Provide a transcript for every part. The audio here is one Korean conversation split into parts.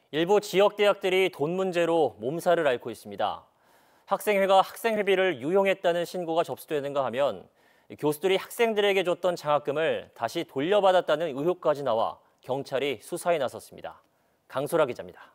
일부 지역 대학들이 돈 문제로 몸살을 앓고 있습니다. 학생회가 학생회비를 유용했다는 신고가 접수되는가 하면 교수들이 학생들에게 줬던 장학금을 다시 돌려받았다는 의혹까지 나와 경찰이 수사에 나섰습니다. 강소라 기자입니다.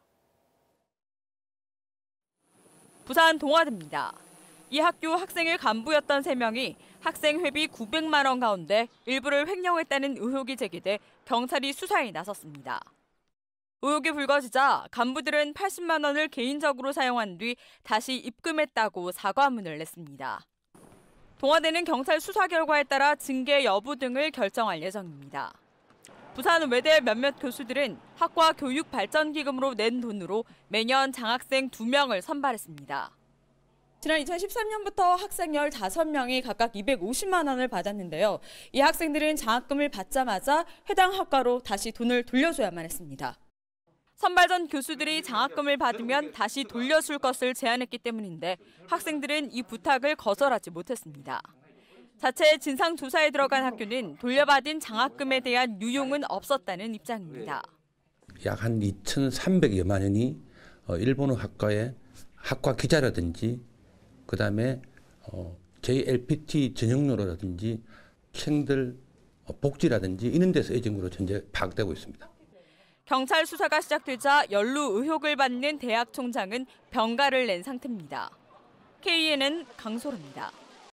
부산 동아대입니다. 이 학교 학생회 간부였던 3명이 학생회비 900만 원 가운데 일부를 횡령했다는 의혹이 제기돼 경찰이 수사에 나섰습니다. 의혹이 불거지자 간부들은 80만 원을 개인적으로 사용한 뒤 다시 입금했다고 사과문을 냈습니다. 동아대는 경찰 수사 결과에 따라 징계 여부 등을 결정할 예정입니다. 부산 외대 몇몇 교수들은 학과 교육발전기금으로 낸 돈으로 매년 장학생 2명을 선발했습니다. 지난 2013년부터 학생 15명이 각각 250만 원을 받았는데요. 이 학생들은 장학금을 받자마자 해당 학과로 다시 돈을 돌려줘야만 했습니다. 선발 전 교수들이 장학금을 받으면 다시 돌려줄 것을 제안했기 때문인데 학생들은 이 부탁을 거절하지 못했습니다. 자체 진상조사에 들어간 학교는 돌려받은 장학금에 대한 유용은 없었다는 입장입니다. 약 한 2,300여만 원이 일본어 학과의 학과 기자라든지 그다음에 JLPT 전형로라든지 학생들 복지라든지 이런 데서 예정으로 현재 파악되고 있습니다. 경찰 수사가 시작되자 연루 의혹을 받는 대학 총장은 병가를 낸 상태입니다. KENN 강소라입니다.